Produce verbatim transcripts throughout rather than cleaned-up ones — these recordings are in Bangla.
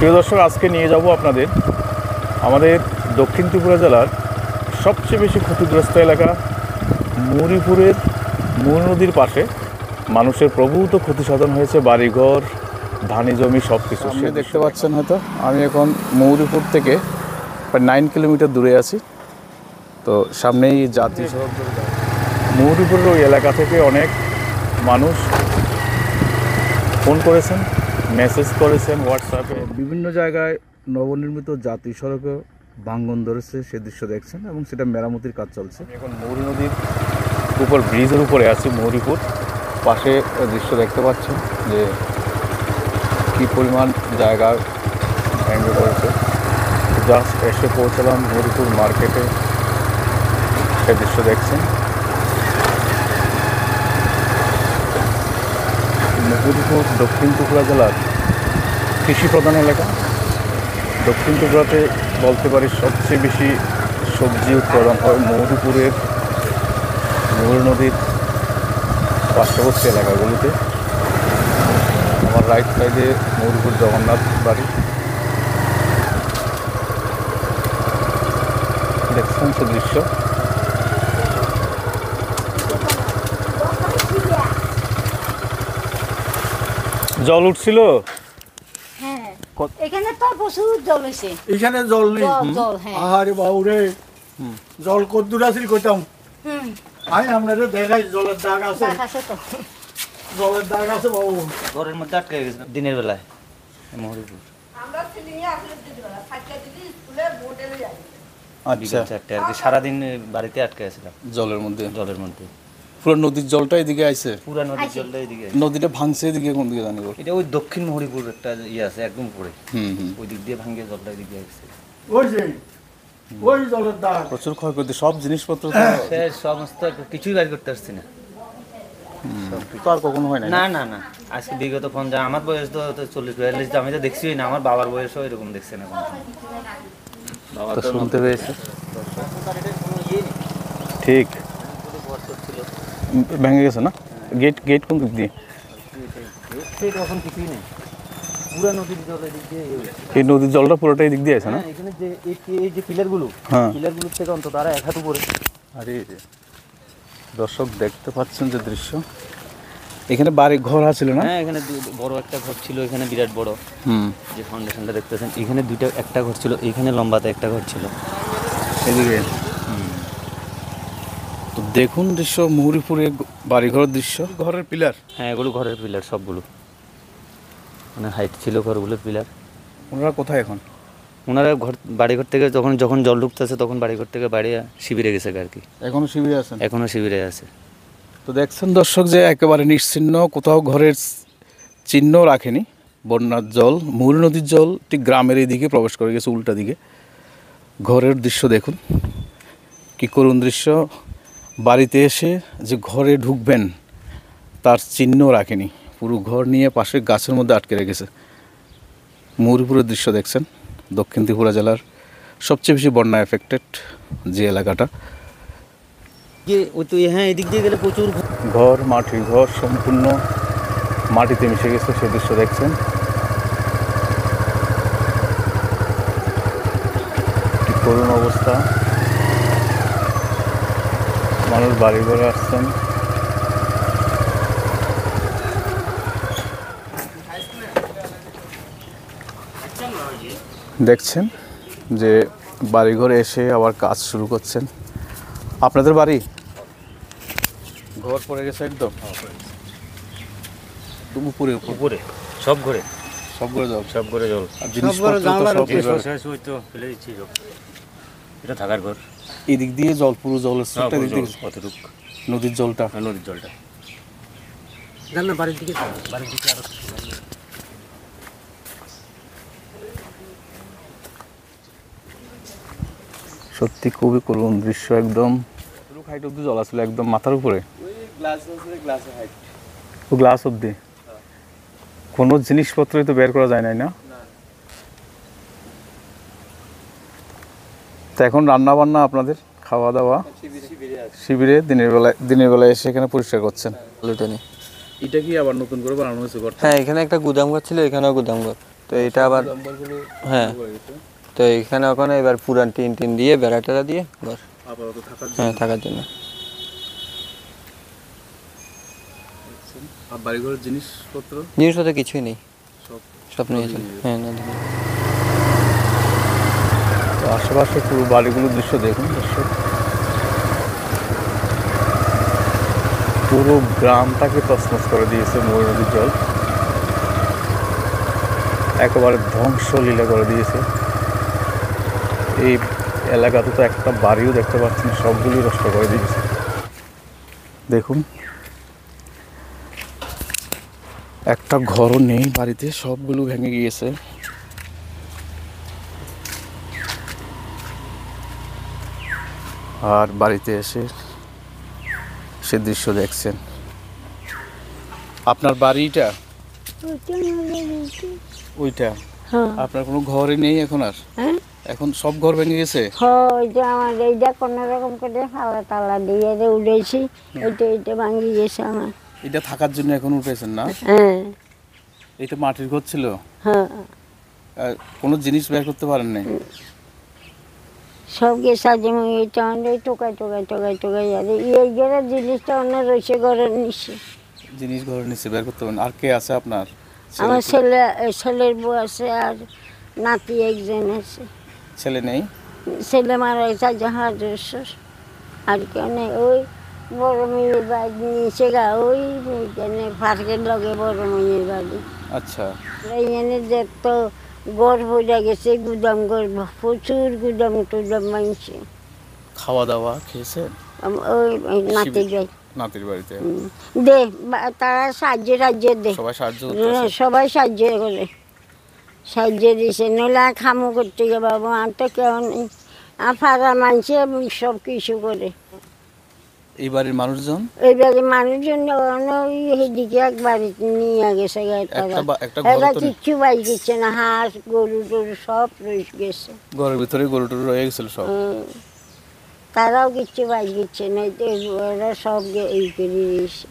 প্রিয় দর্শক, আজকে নিয়ে যাব আপনাদের আমাদের দক্ষিণ ত্রিপুরা জেলার সবচেয়ে বেশি ক্ষতিগ্রস্ত এলাকা মৌরিপুরের মূল নদীর পাশে মানুষের প্রভূত ক্ষতি সাধন হয়েছে, বাড়িঘর, ধানি জমি সব কিছু। আপনি দেখতে পাচ্ছেন হয়তো আমি এখন মৌরিপুর থেকে প্রায় নাইন কিলোমিটার দূরে আছি। তো সামনেই জাতীয় সড়ক। মৌরিপুরের ওই এলাকা থেকে অনেক মানুষ ফোন করেছেন, মেসেজ করেছেন হোয়াটসঅ্যাপে। বিভিন্ন জায়গায় নবনির্মিত জাতীয় সড়কে ভাঙন ধরেছে, সে দৃশ্য দেখছেন এবং সেটা মেরামতির কাজ চলছে। এখন মৌরি নদীর উপর ব্রিজের উপরে আছি মৌরিপুর। পাশে দৃশ্য দেখতে পাচ্ছেন যে কী পরিমাণ জায়গা ভেঙে পড়েছে। জাস্ট এসে পৌঁছালাম মৌরিপুর মার্কেটে, সে দৃশ্য দেখছেন। মৌরিপুর দক্ষিণ ত্রিপুরা জেলার কৃষি প্রধান এলাকা। দক্ষিণ ত্রিপুরাতে বলতে পারি সবচেয়ে বেশি সবজি উৎপাদন হয় মৌরিপুরের মৌরি নদীর পার্শ্ববর্তী এলাকাগুলিতে। আমার রাইট সাইডে মৌরিপুর জগন্নাথ বাড়ি দেখছেন সে দৃশ্য। জল উঠছিল, হ্যাঁ এখানে তো প্রচুর জল হয়েছে। এখানে জল নেই। জল, হ্যাঁ। আরে বাবুরে, জল কদ্দুর আছিল কইতাম। হুম আমি আপনাদের দেখাই জলের দাগ আছে, আছে তো। জলের দাগ আছে বাবু। ঘরের মধ্যে আটকে গেছে দিনের বেলায় মহরিপুর। আচ্ছা, চারটে আর কি সারাদিন বাড়িতে আটকে গেছিলাম জলের মধ্যে জলের মধ্যে। পুরো নদীর জলটা এদিকে আইছে, পুরা নদীর জলটা এদিকে। নদীটা ভাঙছে এদিকে কোন দিকে জানি? এটা ওই দক্ষিণ মহরিপুর একটা ইয়ে আছে একদম উপরে, হুম হুম ওই দিক দিয়ে ভাঙে জলটা এদিকে আসছে। ওই যে ওই জলের দাগ। প্রচুর ক্ষয়ক্ষতি, সব জিনিসপত্র সে সমস্ত কিছুই বাইর করতে পারছি না। তো আর কখনো হয় না। না না না আজকে বিগত পঞ্চাশ, আমার বয়স তো তো চল্লিশ বিয়াল্লিশ, আমি তো দেখছি না। আমার বাবার বয়সও এরকম দেখছে না কোনো সময়। বাবা তো শুনতে পেয়েছে। ঠিক ভেঙে গেছে না? গেট গেট কোন দিক দিয়ে? এখন কিছুই নেই, পুরা নদীর জল এদিক দিয়ে। এই নদীর জলটা পুরোটাই দিক দিয়ে আছে না? হ্যাঁ, এখানে যে এই- এই যে পিলারগুলো, হ্যাঁ। পিলারগুলোর থেকে অন্তত আর এক হাত উপরে। আরে দর্শক দেখতে পাচ্ছেন যে দৃশ্য, এখানে বাড়ি ঘর আছিল না? হ্যাঁ, এখানে দু- বড় একটা ঘর ছিল, এখানে বিরাট বড় হুম যে ফাউন্ডেশনটা দেখতেছেন। এখানে দুইটা একটা ঘর ছিল, এখানে লম্বাতে একটা ঘর ছিল। এদিকে। তো দেখুন দৃশ্য, মৌরিপুরে বাড়িঘরের দৃশ্য, ঘরের পিলার। হ্যাঁ, এগুলো ঘরের পিলার সবগুলো, মানে হাইট ছিল ঘরগুলোর পিলার। ওনারা কোথায় এখন? ওনারা ঘর বাড়িঘর থেকে যখন যখন জল ঢুকতেছে তখন বাড়িঘর থেকে বাড়ি শিবিরে গেছে আর কি। এখনো শিবিরে আছেন? এখনো শিবিরে আছে। তো দেখছেন দর্শক যে একেবারে নিশ্চিহ্ন, কোথাও ঘরের চিহ্ন রাখেনি। বন্যার জল, মৌরি নদীর জল ঠিক গ্রামের এই দিকে প্রবেশ করে গেছে, উল্টা দিকে। ঘরের দৃশ্য দেখুন, কী করুণ দৃশ্য। বাড়িতে এসে যে ঘরে ঢুকবেন তার চিহ্ন রাখেনি, পুরো ঘর নিয়ে পাশে গাছের মধ্যে আটকে রেখেছে। মৌরিপুরের দৃশ্য দেখছেন, দক্ষিণ ত্রিপুরা জেলার সবচেয়ে বেশি বন্যা এফেক্টেড যে এলাকাটা। ওই তো হ্যাঁ, এদিক দিয়ে গেলে প্রচুর ঘর, মাটির ঘর সম্পূর্ণ মাটিতে মিশে গেছে, সে দৃশ্য দেখছেন। কি করুণ অবস্থা, মানুষ বাড়ি ঘরে আসছেন। দেখছেন যে বাড়িঘরে এসে আবার কাজ শুরু করছেন। আপনাদের বাড়ি ঘর পড়ে গেছে একদম উপরে উপরে, সব ঘরে সব ঘরে জল, সব ঘরে জল। আর জিনিসপত্র তো সব এবার- ফেলে দিচ্ছি সব। এটা থাকার ঘর। এই দিক দিয়ে জল, পুরো জলের স্রোতটা এদিক দিয়ে কতটুক নদীর জলটা। নদীর জলটা জান না বাড়ির দিকে, বাড়ির দিকে আরো সত্যি খুবই করুণ দৃশ্য। একদম হাইট অব্দি জল আসলে একদম মাথার উপরে, ও গ্লাস অব্দি। কোনো জিনিসপত্রই তো বের করা যায় নাই না? তো এখন রান্না বান্না আপনাদের খাওয়া দাওয়া শিবিরে দিনের বেলায় দিনের বেলায় এসে এখানে পরিষ্কার করছেন? এটা কি আবার নতুন করে বানানো হয়েছে ঘরটা? হ্যাঁ, এখানে একটা গুদাম ঘর ছিল, এখানেও গুদাম ঘর। তো তো এটা আবার হ্যাঁ তো এখানে ওখানে এবার পুরান টিন টিন দিয়ে বেড়া টেরা দিয়ে ঘর আপাতত থাকার হ্যাঁ থাকার জন্য। আর বাড়িঘরের জিনিসপত্র জিনিসপত্র কিছুই নেই, সব সব নিয়ে চলে হ্যাঁ নদী। তো আশেপাশে পুরো বাড়িগুলোর দৃশ্য দেখুন দর্শক, পুরো গ্রামটাকে তছনছ করে দিয়েছে ময়ূর নদীর জল, একেবারে ধ্বংসলীলা করে দিয়েছে। এই এলাকাতে তো একটা বাড়িও দেখতে পাচ্ছেন, সবগুলি নষ্ট করে দিয়েছে। দেখুন একটা ঘরও নেই বাড়িতে, সবগুলো ভেঙে গিয়েছে। আর বাড়িতে এসে সে দৃশ্য দেখছেন। আপনার বাড়িটা ওইটা, হ্যাঁ আপনার কোনো ঘরই নেই এখন আর? হ্যাঁ এখন সব ঘর ভেঙে গেছে? ওই যে আমার এইটা কোনো রকম করে ফালা তালা দিয়ে যে উঠেছি, এইটা এইটা ভাঙি গেছে আমার। এটা থাকার জন্য এখন উঠেছেন না? হ্যাঁ এটা মাটির ঘর ছিল, হ্যাঁ আর কোনো জিনিস বের করতে পারেন নাই? সব গেছে যেমন এইটা অনেক টোকাই টোকাই টোকাই টোকাই আর এই ঘরের জিনিসটা অন্য রয়েছে ঘরের নিচে। জিনিস ঘরের নিচে বের করতে পারেন? আর কে আছে আপনার? আমার ছেলে ছেলের বউ আছে আর নাতি একজন আছে। ছেলে নেই? ছেলে মারা গেছে জাহাজ আর কেউ নেই। ওই বড় মেয়ের বাড়ি নিচে গা ওই এখানে পার্কের লগে বড় মেয়ের বাড়ি। আচ্ছা, এখানে দেখত গড় বোঝা গেছে, গুদাম গর্ব প্রচুর গুদাম টুদাম মানছে। খাওয়া দাওয়া খেয়েছেন? ওই ওই নাতির বাড়ি নাতির বাড়িতে দে বা- তারা সাহায্য রাজ্য দে, সবাই সাহায্য হ্যাঁ, করতেছে? সবাই সাহায্য করে, সাহায্য দিছে। নইলে আর খামো করতে গে বাবু, আর তো কেউ নেই। আর ফাড়া মানছে সব কিছু করে। এই বাড়ির মানুষজন এইবারে মানুষজন সেদিকে এক বাড়িতে নিয়ে গেছে গা তারা। একটা বা- একটা ঘর এরা তো নেই। কিচ্ছু বাড়ি দিচ্ছে না, হাঁস গরু টরু সব রয়ে গেছে। ঘরের ভিতরে গরু টরু রয়ে গেছিল সব? হুম। তারাও কিচ্ছু বাড়ি দিচ্ছে না, তো ওরা সব গে- এই করে দিয়েছে।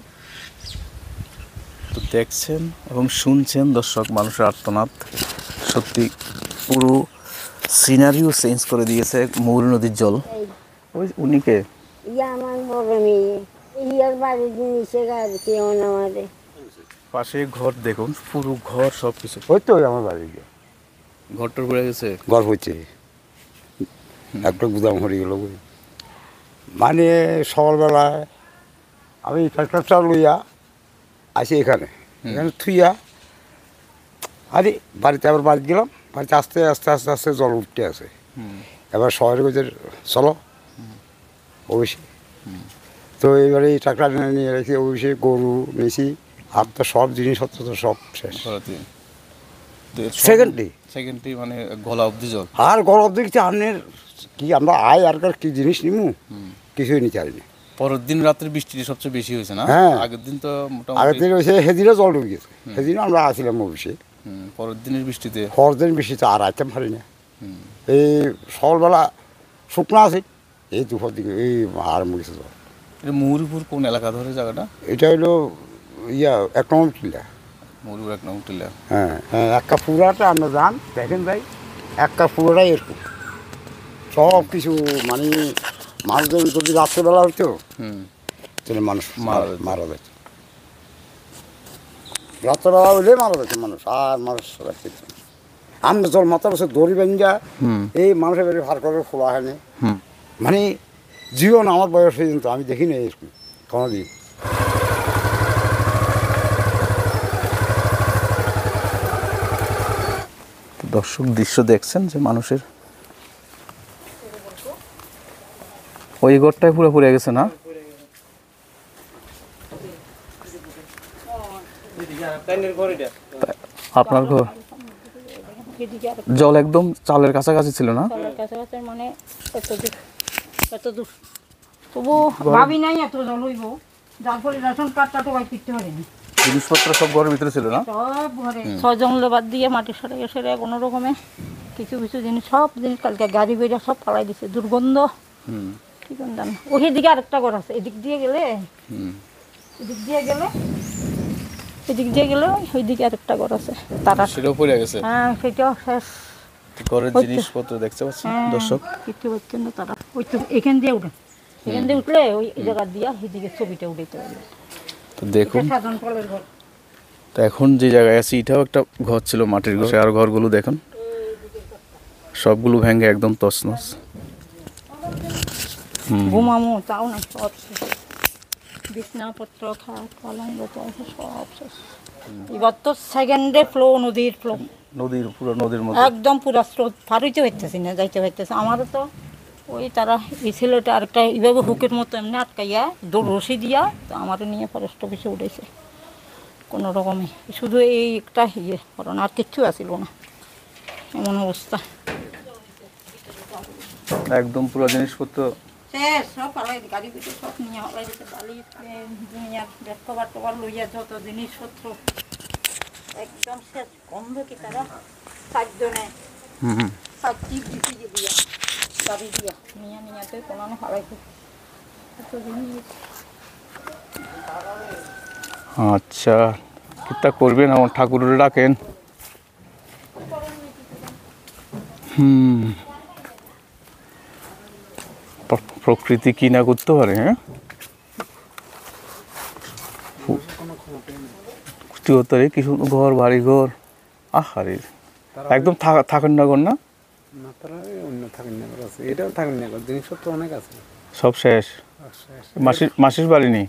তো দেখছেন এবং শুনছেন দর্শক মানুষের আর্তনাদ, সত্যি পুরো সিনারিও চেঞ্জ করে দিয়েছে ময়ূর নদীর জল। এই ওই উনিকে ইয়ে আমার বড় মেয়ে, ইয়ার বাড়ির নিচে আর কেউ না আমাদের। পাশে ঘর দেখুন, পুরো ঘর সব কিছু, ওই তো আমার বাড়ি গিয়ে ঘরটর পড়ে গেছে। গল্প হচ্ছে একটা গুদাম হয়ে গেল বই। মানে সকালবেলায় আমি ট্রাক্টরটা লইয়া আসি এখানে, এখানে থুইয়া আরে বাড়িতে আবার বাড়ি গেলাম। বাড়িতে আস্তে আস্তে আস্তে আস্তে জল উঠতে আছে। এবার শহরে গেছে চলো অবশ্যই। তো এইবারে এই ট্রাক্টর নিয়ে রেখে অবশ্যই গরু মেশি আর তো সব জিনিসপত্র তো সব শেষ ঘরেতে সেকেন্ডলি। সেকেন্ডলি মানে গলা অবধি জল। আর গরম দেখছি আনের কি আমরা আয় আর কার কি জিনিস নিমু কিছুই নিতে পারিনি। পরের দিন রাত্রে বৃষ্টিটা সবচেয়ে বেশি হয়েছে না? হ্যাঁ। আগের দিন তো আগের মোটামুটি দিন হয়েছে সেদিনও জল ঢুকে গেছে, সেদিনও আমরা আসছিলাম অবশ্যই। হুম, পরের দিনের বৃষ্টিতে পরদিন বেশি তো আর আইতে পারি না। এই সকালবেলা শুকনো আছে, এই দুপুর দিকে এই আরম্ভ গেছে জল। এটা ময়ূরপুর কোন এলাকা ধরে জায়গাটা? এটা হলো ইয়া এক নম্বর টিলা। ময়ূরপুর এক নম্বর টিলা। হ্যাঁ হ্যাঁ, একটা পুরাটা আমরা যান দেখেন ভাই, একটা পুরোটাই এরকম সব কিছু। মানে মানুষজন যদি রাত্রেবেলা হইতো হুম, তাহলে মানুষ মারা মারা যেত। মারা যেত। রাত্রেবেলা হইলে মারা যেত মানুষ, আর মানুষ রাখতে দিত না। আমরা জল মাথা বসে দড়ি বেঞ্জা এই মানুষের বাড়ি ভার করে খোলা হয়নি। হুম। মানে জীবন আমার বয়স হয়ে কিন্তু আমি দেখিনি এরকম কোনোদিন। দর্শক দৃশ্য দেখছেন যে মানুষের ওই ঘরটাই পুরো পুড়ে গেছে না? আপনার ঘর জল একদম চালের কাছাকাছি ছিল না? কাছাকাছি মানে এত দূর এত দূর তবু ভাবি নাই এত জল হইব, যার ফলে রেশন কার্ডটা তো ভাই ফিরতে পারেনি। জিনিসপত্র সব ঘরের ভিতরে ছিল না? সব ঘরে ছয়জন লেবার দিয়ে মাটি সরে গেছে রে কোনো রকমে। কিছু কিছু জিনিস সব জিনিস কালকে গাড়ি বেড়ে সব পালাই দিছে, দুর্গন্ধ। কি জান ওই দিকে আরেকটা ঘর আছে, এদিক দিয়ে গেলে এদিক দিয়ে গেলে এদিক দিয়ে গেলে ওইদিকে আরেকটা ঘর আছে তারা সেটাও পড়ে গেছে। হ্যাঁ সেটাও শেষ। ঘরের ওই তো। জিনিসপত্র দেখতে পাচ্ছেন হ্যাঁ, দর্শক। কিছু হচ্ছে না তারা ওই তো এখান দিয়ে উঠে এখান দিয়ে উঠলে ওই জায়গা দিয়া ওইদিকে ছবিটা উঠাইতে পারবে। তো দেখুন, এটা সাধারণ ফলের ঘর। তো এখন যে জায়গায় আছি এটাও একটা ঘর ছিল মাটির ঘর। আর ঘরগুলো দেখুন সবগুলো ভেঙে একদম তছনছ। ঘুমামো তাও না, সব শেষ। বিছনাপত্র খাট পালঙ্গ আছে সব শেষ। এবার তো সেকেন্ডে ফ্লো, নদীর ফ্লো নদীর পুরো নদীর মধ্যে একদম পুরো স্রোত, পার হইতে পারতেছি না, যাইতে পারতেছে। আমারও তো ওই তারা এই ছেলেটা আরেকটা এইভাবে হুকের মতো এমনি আটকাইয়া দৌড় রশি দিয়া তো আমারও নিয়ে ফরেস্ট অফিসে উঠেছে কোনো রকমে। শুধু এই একটা ইয়ে কারণ আর কিচ্ছু আসিল না, এমন অবস্থা। একদম পুরো জিনিসপত্র শেষ সব হারাই, গাড়ি পিঠে সব নিয়ে হারাই দিতে, বালি দুনিয়ার ব্যাগ কভার টভার লইয়া যত জিনিসপত্র একদম শেষ। গন্ধ কি তারা সাতজনে সাত টিপ দিতে যে দিয়া গাড়ি দিয়া নিয়ে নিয়াতে কোনো হারাইছে এত জিনিস। আচ্ছা কিতা করবেন, আমার ঠাকুরের ডাকেন। হুম, প্র- প্রকৃতি কি না করতে পারে। হ্যাঁ, ক্ষতি কিছু ঘর বাড়ি ঘর আহারে একদম থাকা- থাকেন না ঘর না, না তারা অন্য থাকেন না আছে, এটাও থাকেন না, জিনিসপত্র অনেক আছে। সব শেষ। মাসির মাসির বাড়ি নেই।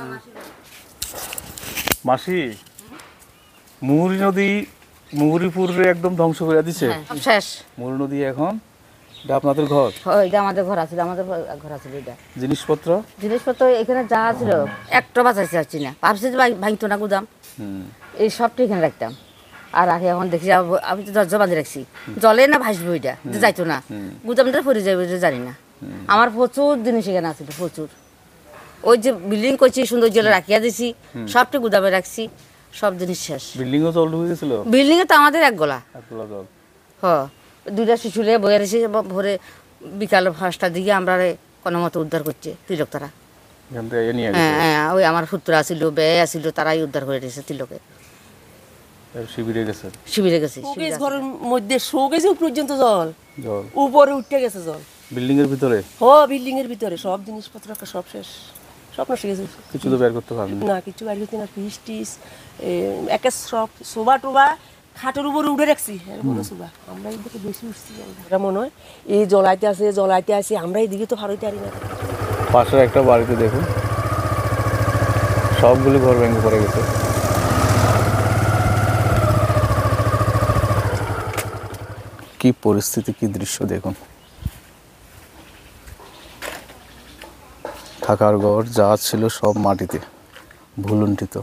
মাসি মুহুরী নদী মুহুরীপুরে একদম ধ্বংস করে দিছে। সব শেষ। মুহুরী নদী এখন এটা আপনাদের ঘর, এটা আমাদের ঘর আছে, আমাদের ঘর আছে। এটা জিনিসপত্র জিনিসপত্র এখানে যা ছিল একটা বাঁচাইতে পারছি না, ভাবছি যে ভাঙতো না গুদাম, এই সবটা এখানে রাখতাম। আর আগে এখন দেখছি আব- আমি তো দরজা বাঁধে রাখছি, জলে না ভাসবো এটা যে যাইতো না, গুদামটা পরে যাবে এটা জানি না। আমার প্রচুর জিনিস এখানে আছে, প্রচুর। ওই যে বিল্ডিং করছি সুন্দর জলে রাখিয়া দিছি, সবটা গুদামে রাখছি, সব জিনিস শেষ। বিল্ডিংও জল ঢুকে গেছিল। বিল্ডিং এ তো আমাদের এক গোলা, একলা জল। হ দুইটা শিশুলে বয়ে রেখেছি, ভোরে বিকাল পাঁচটার দিকে আমরা রে কোনো মতো উদ্ধার করছে তিলক তারা। এখান থেকে নিয়ে হ্যাঁ গেছে হ্যাঁ, ওই আমার পুত্র আসিল, বেয়ে আসিল, তারাই উদ্ধার করে রেখেছে তিলকে, শিবিরে গেছে শিবিরে গেছে। শোকেস ঘরের মধ্যে শোকেস পর্যন্ত জল, জল উপরে উঠে গেছে জল, বিল্ডিং এর ভিতরে। হ বিল্ডিং এর ভিতরে সব জিনিসপত্র একটা সব শেষ, সব নষ্ট হয়ে গেছে। কিছু তো বের করতে পারবেন না কিছু বাইরে হচ্ছে না, ফিস টিস একে সব শোভা টোবা খাটের উপরে উঠে রাখছি, এরকম শোভা। আমরা এইদিকে বেশি উঠছি, এটা মনে হয় এই জলাইতে আছে জলাইতে আছে, আমরা এইদিকে তো হারাইতে পারি না। পাশের একটা বাড়িতে দেখুন সবগুলি ঘর ভেঙে পড়ে গেছে। কি পরিস্থিতি, কি দৃশ্য দেখুন। থাকার ঘর যা ছিল সব মাটিতে ভুলুণ্ঠিত,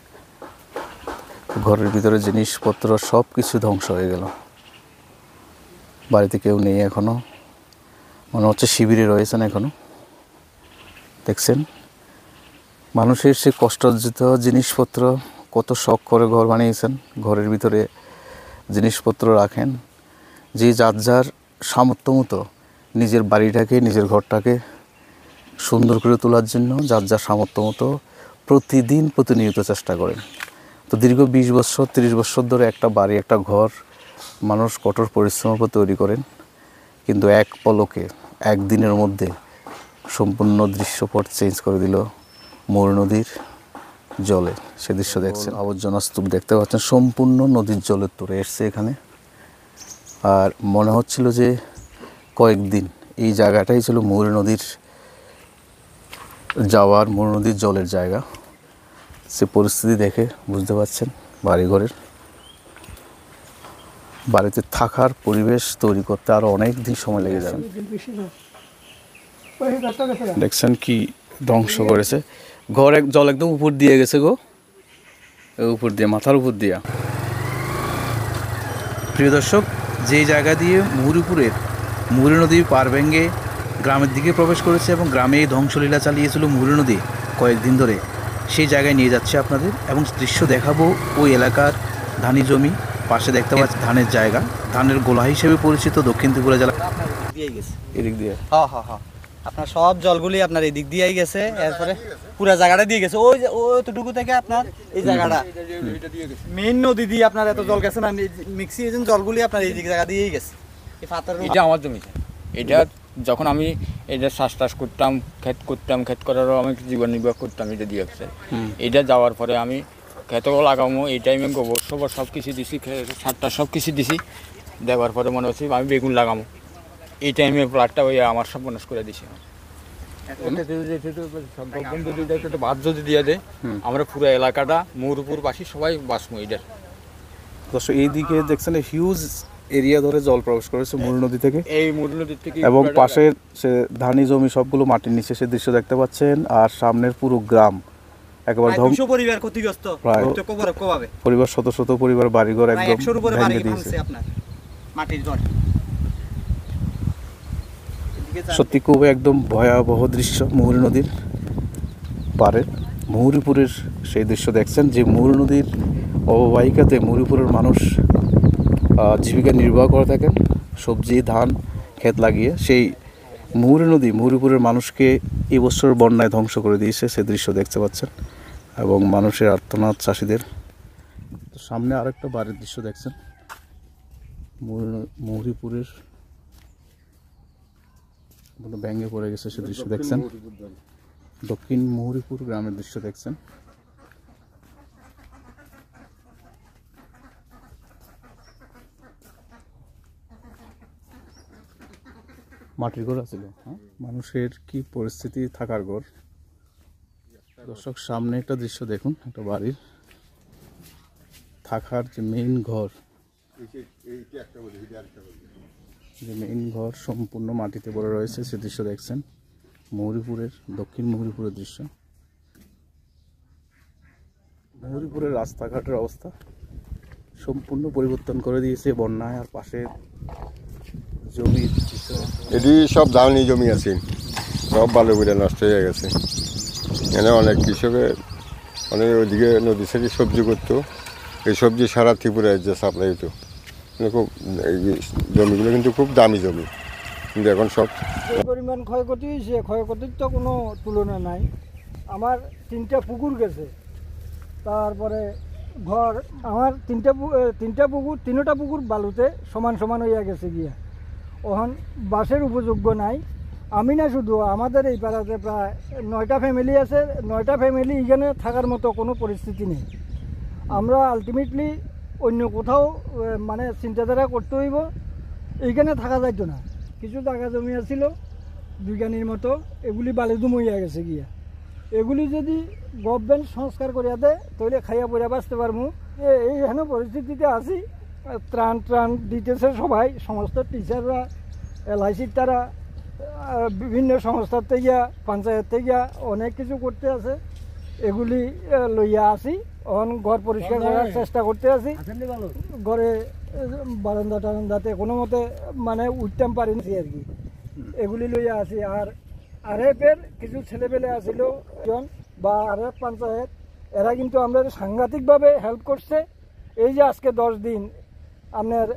ঘরের ভিতরে জিনিসপত্র সব কিছু ধ্বংস হয়ে গেল। বাড়িতে কেউ নেই এখনো, মনে হচ্ছে শিবিরে রয়েছেন এখনো। দেখছেন মানুষের সে কষ্টার্জিত জিনিসপত্র, কত শখ করে ঘর বানিয়েছেন, ঘরের ভিতরে জিনিসপত্র রাখেন। যে যার যার সামর্থ্য মতো নিজের বাড়িটাকে নিজের ঘরটাকে সুন্দর করে তোলার জন্য যার যার সামর্থ্য মতো প্রতিদিন প্রতিনিয়ত চেষ্টা করেন। তো দীর্ঘ বিশ বছর তিরিশ বছর ধরে একটা বাড়ি একটা ঘর মানুষ কঠোর পরিশ্রমের উপর তৈরি করেন, কিন্তু এক পলকে একদিনের মধ্যে সম্পূর্ণ দৃশ্যপট চেঞ্জ করে দিল মুহুরী নদীর জলে। সে দৃশ্য দেখছেন, আবর্জনা স্তূপ দেখতে পাচ্ছেন, সম্পূর্ণ নদীর জলের তোরে এসছে এখানে। আর মনে হচ্ছিল যে কয়েকদিন এই জায়গাটাই ছিল মুহুরী নদীর যাওয়ার, মুহুরী নদীর জলের জায়গা। সে পরিস্থিতি দেখে বুঝতে পারছেন বাড়িঘরের, বাড়িতে থাকার পরিবেশ তৈরি করতে আরও অনেক দিন সময় লেগে যাবে। দেখছেন কি ধ্বংস করেছে ঘর, এক জল একদম উপর দিয়ে গেছে গো, উপর দিয়ে মাথার উপর দিয়া। প্রিয় দর্শক, যেই জায়গা দিয়ে মুহুরীপুরের মুহুরী নদী পার ভেঙে গ্রামের দিকে প্রবেশ করেছে এবং গ্রামে এই ধ্বংসলীলা চালিয়েছিল মুহুরী নদী কয়েকদিন ধরে, সেই জায়গায় নিয়ে যাচ্ছে আপনাদের এবং দৃশ্য দেখাবো। ওই এলাকার ধানি জমি, পাশে দেখতে পাচ্ছি ধানের জায়গা, ধানের গোলা হিসেবে পরিচিত দক্ষিণ ত্রিপুরা জেলা। এদিক দিয়ে হ্যাঁ হ্যাঁ হ্যাঁ আপনার সব জলগুলি আপনার এই দিক দিয়েই গেছে, এরপরে পুরো জায়গাটা দিয়ে গেছে ওই যে ওইটুকু থেকে আপনার এই জায়গাটা মেইন নদী দিয়ে আপনার এত জল গেছে না, মিক্সি এজেন্ট জলগুলি আপনার এই দিক জায়গা দিয়েই গেছে। এই পাথর এটা আমার জমিতে, এটা যখন আমি এটা শ্বাস টাস করতাম, ক্ষেত করতাম, ক্ষেত করারও আমি জীবন নির্বাহ করতাম এটা দিয়ে গেছে। এটা যাওয়ার পরে আমি ক্ষেতও লাগামো, এই টাইমে গোবর সবর সব কিছু দিছি, সারটা সব কিছু দিছি, দেওয়ার পরে মনে হচ্ছে আমি বেগুন লাগামো, এই টাইমে প্লাটটা ওই আমার সব বনস করে দিছি। বাদ যদি দিয়ে দেয় আমরা পুরো এলাকাটা মৌরপুর বাসী সবাই বাসমো এটার। দর্শক এইদিকে দেখছেন হিউজ এরিয়া ধরে জল প্রবেশ করেছে মূল নদী থেকে, এই মূল নদী থেকে, এবং পাশের সে ধানি জমি সবগুলো মাটির নিচে সে দৃশ্য দেখতে পাচ্ছেন। আর সামনের পুরো গ্রাম একেবারে ধ্বংস, পরিবার ক্ষতিগ্রস্ত, পরিবার শত শত পরিবার বাড়িঘর একদম ভেঙে দিয়েছে। মাটির ঘর সত্যি খুব একদম ভয়াবহ দৃশ্য মুহুরী নদীর পারে মুহুরীপুরের সেই দৃশ্য দেখছেন, যে মুহুরী নদীর অববাহিকাতে মুহুরীপুরের মানুষ জীবিকা নির্বাহ করে থাকেন সবজি ধান ক্ষেত লাগিয়ে। সেই মুহুরী নদী মুহুরীপুরের মানুষকে এবছর বন্যায় ধ্বংস করে দিয়েছে, সে দৃশ্য দেখতে পাচ্ছেন, এবং মানুষের আর্তনাদ, চাষিদের। সামনে আরেকটা বাড়ির দৃশ্য দেখছেন মুহুরীপুরের ব্যাঙ্গে পড়ে গেছে, সে দৃশ্য দেখছেন। দক্ষিণ মুহুরীপুর গ্রামের দৃশ্য দেখছেন। মাটির ঘর আছিল, হ্যাঁ, মানুষের কি পরিস্থিতি থাকার ঘর। দর্শক সামনে একটা দৃশ্য দেখুন, একটা বাড়ির থাকার যে মেইন ঘর, যে মেইন ঘর সম্পূর্ণ মাটিতে পড়ে রয়েছে, সে দৃশ্য দেখছেন মুহুরীপুরের, দক্ষিণ মুহুরীপুরের দৃশ্য। মুহুরীপুরের রাস্তাঘাটের অবস্থা সম্পূর্ণ পরিবর্তন করে দিয়েছে বন্যায়। আর পাশে জমির এটি সব ধানি জমি আছে, সব বালু করে নষ্ট হয়ে গেছে। এখানে অনেক কৃষকের অনেক ওইদিকে নদী থেকে সবজি করতো, এই সবজি সারা ত্রিপুরায় যে সাপ্লাই হতো, খুব এই জমিগুলো কিন্তু খুব দামি জমি, কিন্তু এখন সব পরিমাণ ক্ষয়ক্ষতি হয়েছে, ক্ষয়ক্ষতির তো কোনো তুলনা নাই। আমার তিনটা পুকুর গেছে, তারপরে ঘর, আমার তিনটা তিনটা পুকুর তিনটা পুকুর বালুতে সমান সমান হইয়া গেছে গিয়া, ওখান বাসের উপযোগ্য নাই। আমি না শুধু, আমাদের এই পাড়াতে প্রায় নয়টা ফ্যামিলি আছে, নয়টা ফ্যামিলি এখানে থাকার মতো কোনো পরিস্থিতি নেই। আমরা আলটিমেটলি অন্য কোথাও মানে চিন্তাধারা করতে হইব, এইখানে থাকা যাইতো না। কিছু জায়গা জমি আছিল দুইখানির মতো, এগুলি বালিদুম হইয়া গেছে গিয়া। এগুলি যদি গভর্নমেন্ট সংস্কার করিয়া দেয় তাহলে খাইয়া পড়িয়া বাঁচতে পারবো। এইখানে পরিস্থিতিতে আছি, ত্রাণ ত্রাণ দিতেছে সবাই, সমস্ত টিচাররা, এলআইসির তারা, বিভিন্ন সংস্থার থেকে, পঞ্চায়েত থেকে অনেক কিছু করতে আছে, এগুলি লইয়া আসি। এখন ঘর পরিষ্কার করার চেষ্টা করতে আছি, ঘরে বারান্দা টারান্দাতে কোনো মতে মানে উঠতাম পারিনি আর কি, এগুলি লইয়া আসি। আর আরএফের কিছু ছেলেপেলে আসিল জন বা আরএফ পঞ্চায়েত, এরা কিন্তু আমরা সাংঘাতিকভাবে হেল্প করছে। এই যে আজকে দশ দিন আপনার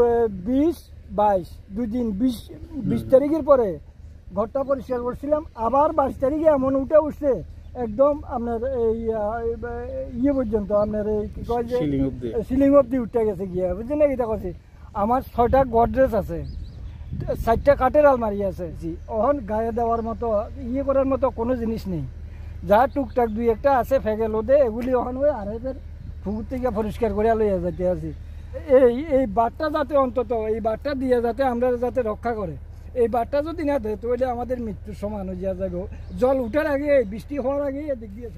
বিশ বাইশ দুই দিন বিশ বিশ তারিখের পরে ঘরটা পরিষ্কার করছিলাম, আবার বাইশ তারিখে এমন উঠে উঠছে একদম আপনার এই ইয়ে পর্যন্ত, আপনার এই কি কয় যে সিলিং অব্দি উঠে গেছে গিয়া, বুঝছেন না? এটা করছি আমার ছয়টা গডরেজ আছে, চারটা কাঠের আলমারি আছে, ওখান গায়ে দেওয়ার মতো ইয়ে করার মতো কোনো জিনিস নেই। যা টুকটাক দুই একটা আছে ফেকে লোদে, এগুলি ওখান ওই আড়াইদের পুকুর থেকে পরিষ্কার করে লইয়া যেতে আছি। এই এই বাটটা যাতে অন্তত এই বাটটা দিয়ে যাতে আমরা যাতে রক্ষা করে, এই বাটটা যদি না দেয় তাহলে আমাদের মৃত্যুর সমান হয়ে যাবে। জল উঠার আগে, বৃষ্টি হওয়ার আগে এদিক দিয়ে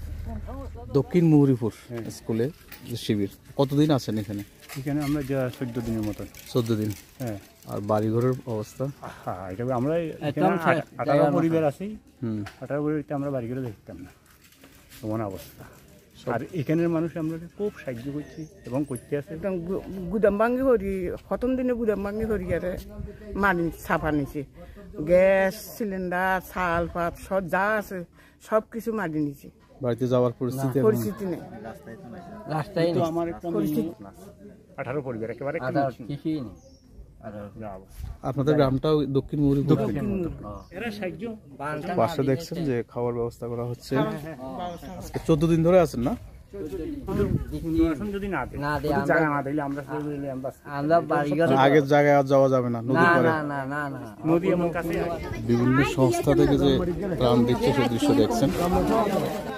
দক্ষিণ মুহুরীপুর স্কুলে শিবির কতদিন আছেন এখানে? এখানে আমরা যা চোদ্দ দিনের মতন। চোদ্দ দিন, হ্যাঁ। আর বাড়িঘরের অবস্থা? হ্যাঁ, এটা আমরা আঠারো পরিবার আছি, আঠারো পরিবারতে আমরা বাড়িঘরে দেখতাম না, এমন অবস্থা। আর এখানের মানুষ আমরা খুব সাহায্য করছি এবং করতে আছে। গুদাম ভাঙ্গি করি, প্রথম দিনে গুদাম ভাঙ্গি করি আর মানি ছাপা নিছি, গ্যাস সিলিন্ডার চাল পাত সব যা আছে সব কিছু মারি নিছি। বাড়িতে যাওয়ার পরিস্থিতি পরিস্থিতি নেই, রাস্তায় আমার একটা আঠারো পরিবার একেবারে কিছুই নেই। আপনাদের গ্রামটাও দক্ষিণ মুহুরীপুর থেকে। এরা সাহায্য পাশে দেখছেন যে খাওয়ার ব্যবস্থা করা হচ্ছে। আজকে চোদ্দ দিন ধরে আছেন না? যদি না দেয় জায়গা না দিলে আমরা আমরা বাড়িঘর আগের জায়গায় আর যাওয়া যাবে না, নদী পারে। না না না না নদী এমন কাছে বিভিন্ন সংস্থা থেকে যে ত্রাণ দিচ্ছে সে দৃশ্য দেখছেন।